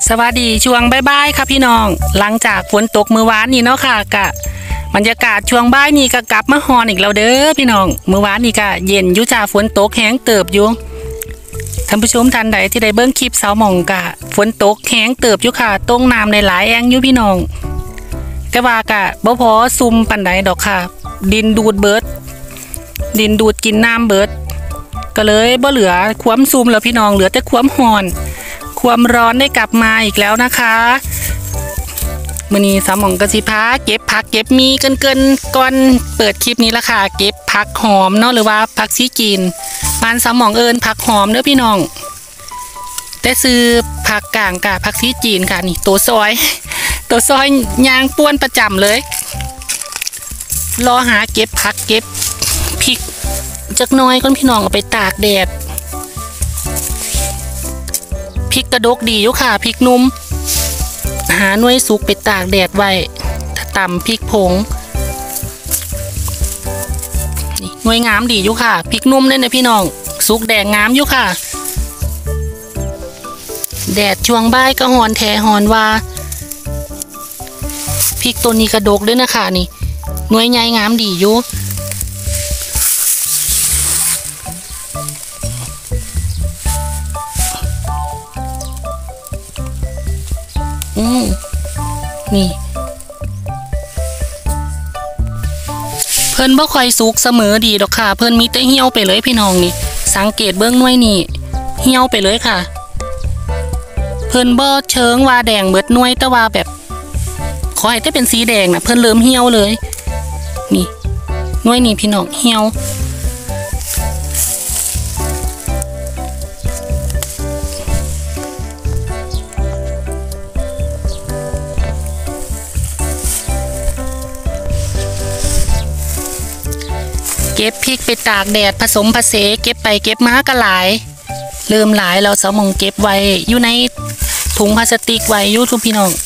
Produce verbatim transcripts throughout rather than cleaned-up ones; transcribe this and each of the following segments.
สวัสดีช่วงบ่ายๆค่ะพี่น้องหลังจากฝนตกเมื่อวานนี้เนาะค่ะกะบรรยากาศช่วงบ่ายนี้ก็กลับมาฮอนอีกแล้วเด้อพี่น้องเมื่อวานนี้ก็เย็นอยู่จ้าฝนตกแห้งเติบอยู่ท่านผู้ชมท่านใดที่ได้เบิ่งคลิปสาวหม่องกะฝนตกแห้งเติบอยู่ค่ะตรงน้ำในหลายแองอยู่พี่น้องแต่ว่ากะบ่พอซุ่มปานใดดอกค่ะดินดูดเบิดดินดูดกินน้ำเบิดก็เลยบ่เหลือความซุ่มแล้วพี่น้องเหลือแต่ความฮอนความร้อนได้กลับมาอีกแล้วนะคะมื้อนี้สาวหม่องกะสิพาเก็บผักเก็บมีเกินๆก่อนเปิดคลิปนี้ละค่ะเก็บผักหอมเนาะหรือว่าผักชีจีนบ้านสาวหม่องเอิ้นผักหอมเด้อพี่น้องแต่ซื้อผักกลางกะผักชีจีนค่ะนี่ตัวซอยตัวซอยยางป้วนประจำเลยรอหาเก็บผักเก็บพริกจักน้อยก่อนพี่น้องเอาไปตากแดดพริกกระดกดีอยู่ค่ะพริกนุ่มหาหน่วยสุกไปตากแดดไว้ตำพริกผงนี่หน่วยงามดีอยู่ค่ะพริกนุ่มเลยนะพี่น้องสุกแดงงามอยู่ค่ะแดดช่วงบ่ายก็หอนแทหอนว่าพริกตัวนี้กระดกด้วยนะคะนี่หน่วยใหญ่งามดีอยู่อืมนี่เพิ่นบ่ค่อยสุกเสมอดีดอกค่ะเพิ่นมีแต่เหี่ยวไปเลยพี่น้องนี่สังเกตเบื้องหน่วยนี่เหี่ยวไปเลยค่ะเพิ่นบ่เชิงว่าแดงเบิดหน่วยแต่ว่าแบบขอให้ได้เป็นสีแดงนะเพิ่นเริ่มเหี่ยวเลยนี่หน่วยนี่พี่น้องเหี่ยวเก็บพริกไปตากแดดผสมผสมเก็บไปเก็บมาก็หลายเริ่มหลายเราสมองเก็บไว้อยู่ในถุงพลาสติกไว้อยู่ทุกพี่น้อง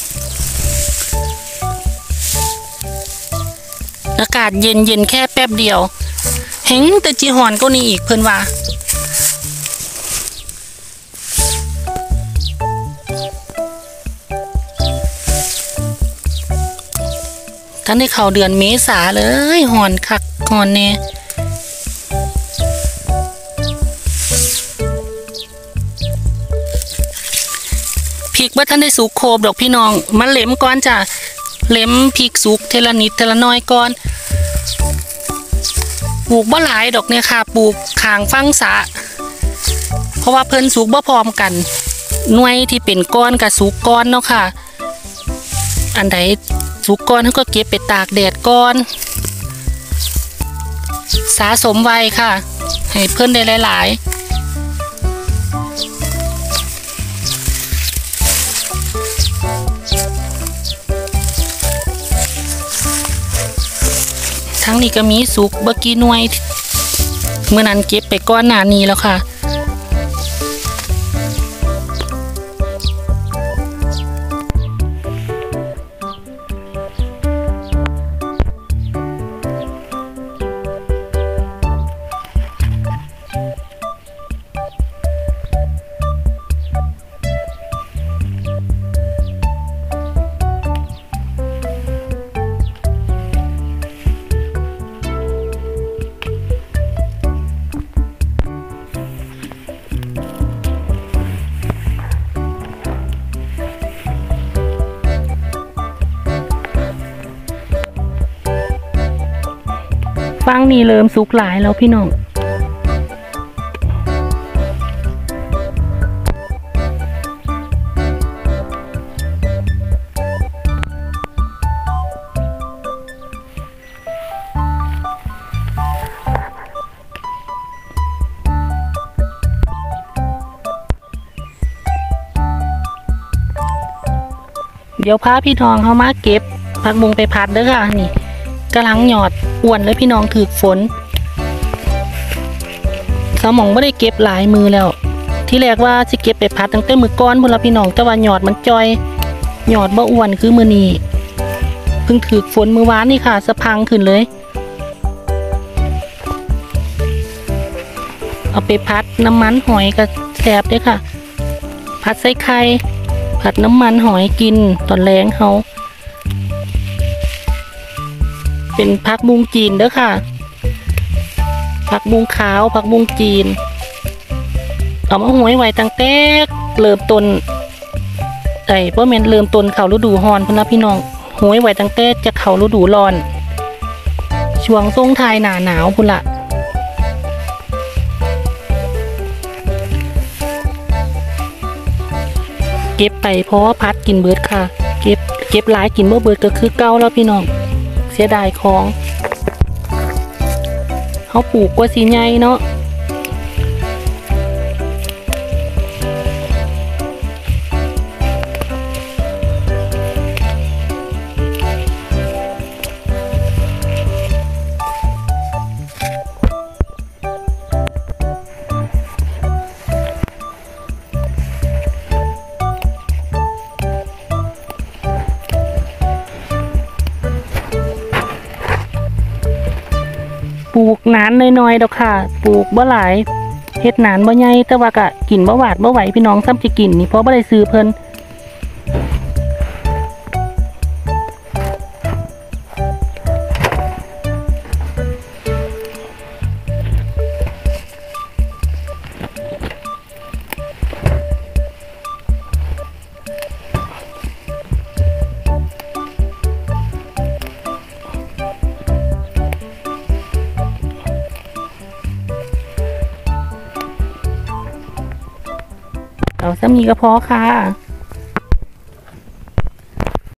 อากาศเย็นเย็นแค่แป๊บเดียวเห็นแต่จีหอนก็นี่อีกเพิ่นว่าท่านได้เข้าเดือนเมษาเลยหอนคักหอนแน่พริกว่าท่านได้สุกโคบดอกพี่น้องมันเหล็มก่อนจ้ะเหล็มพริกสุกเทละนิดเทละน้อยก่อนปลูกบ่หลายดอกเนี่ยค่ะปลูกขางฟังสะเพราะว่าเพิ่นสุกบ่พร้อมกันหน่วยที่เป็นก้อนกับสุกก้อนเนาะค่ะอันใดสุกก้อนเขาก็เก็บไปตากแดดก้อนสะสมไว้ค่ะให้เพิ่นได้หลายๆทั้งนี้ก็มีสุกเมื่อกี้หน่วยเมื่อนั้นเก็บไปก้อนหนานี้แล้วค่ะฟังนี่เริ่มสุกหลายแล้วพี่น้องเดี๋ยวพาพี่ทองเขามาเก็บผักบุ้งไปผัดเด้อค่ะนี่กำลังหยอดอ้วนเลยพี่น้องถือฝนสมองไม่ได้เก็บหลายมือแล้วที่แรกว่าจะเก็บไปพัดตั้งแต่มือก้อนพวกเราพี่น้องแต่ว่าหยอดมันจอยหยอดบ่อ้วนคือมือนี้เพิ่งถือฝนมือวานนี่ค่ะสะพังขึ้นเลย เอาไปพัดน้ำมันหอยกับแสบด้วยค่ะพัดใส่ไข่ผัดน้ำมันหอยกินตอนแรงเขาเป็นผักบุ้งจีนเด้อค่ะผักบุ้งขาวผักบุ้งจีนเอามาหวยไว้ตั้งแต่เริ่มต้นไอ้เพราะมันเริ่มต้นเขาฤดูร้อนพุ่นนะพี่น้องหวยไว้ตั้งแต่จะเขาฤดูร้อนช่วงส่งท้ายหน้าหนาวพุ่นละเก็บไปเพราะว่าพัดกินเบิดค่ะเก็บเก็บหลายกินบ่เบิดก็คือเก่าแล้วพี่น้องเสียดายของเขาปลูกกว่าสีใหญ่เนาะปลูกนานน้อยๆดอกค่ะปลูกบ่หลายเฮ็ดนานบ่ใหญ่แต่ว่าก็กินบ่หวาดบ่ไหวพี่น้องซ้ำสิกินนี่เพราะบ่ได้ซื้อเพิ่นเอาซ้ำนี้ก็พอค่ะ